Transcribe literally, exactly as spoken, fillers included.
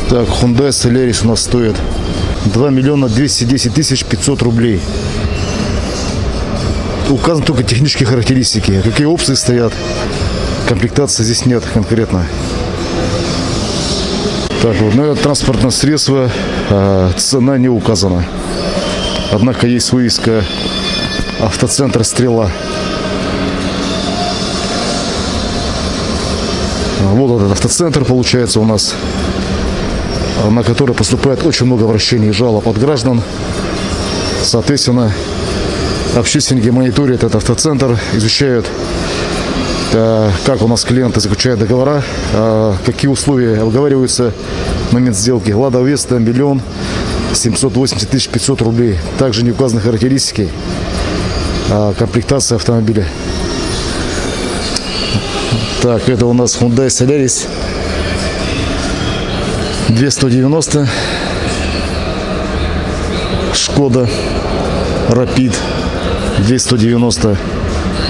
Так, Hyundai Solaris у нас стоит два миллиона двести десять тысяч пятьсот рублей. Указаны только технические характеристики. Какие опции стоят, комплектации здесь нет конкретно. Так, вот, ну, это транспортное средство, а, цена не указана. Однако есть вывеска «Автоцентр Стрела». Вот этот автоцентр получается у нас, на который поступает очень много обращений и жалоб от граждан. Соответственно, общественники мониторят этот автоцентр, изучают, как у нас клиенты заключают договора, какие условия обговариваются в момент сделки. Лада Веста миллион семьсот восемьдесят тысяч пятьсот рублей. Также не указаны характеристики, комплектация автомобиля. Так, это у нас Hyundai Solaris две сто девяносто, Шкода Rapid двести девяносто,